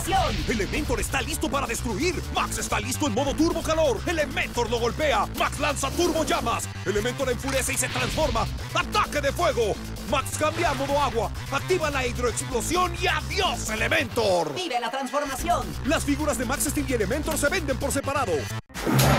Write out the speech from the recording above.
transformación. Elementor está listo para destruir. Max está listo en modo turbo calor. Elementor lo golpea. Max lanza turbo llamas. Elementor enfurece y se transforma. ¡Ataque de fuego! Max cambia a modo agua. Activa la hidroexplosión y ¡adiós, Elementor! Vive la transformación. Las figuras de Max Steel y Elementor se venden por separado.